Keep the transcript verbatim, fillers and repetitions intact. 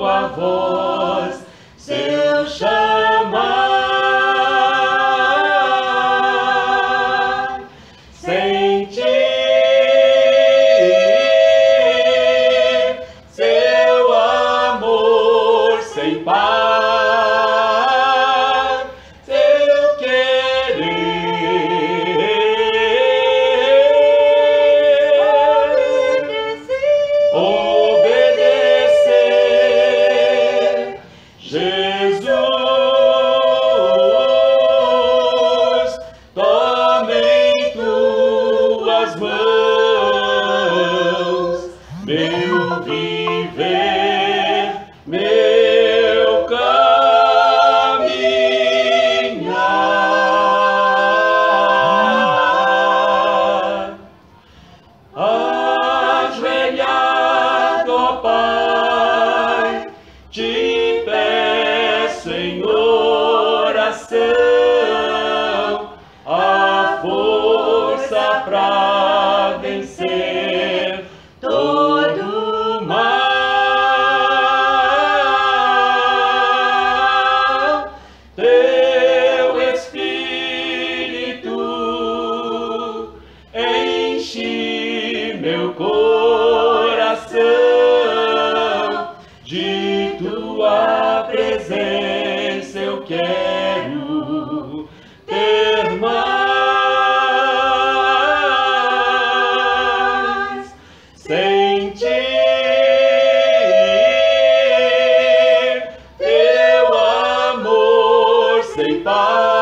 tua voz, se eu chamar, sentir seu amor sem par, seu querer, obedecer, Jesus, tome em tuas mãos meu viver, meu caminhar. Ajoelhado, ó Pai, te peço em oração a força pra vencer todo o mal. Teu Espírito enche meu coração, de tua presença eu quero ter mais, sentir teu amor sem par.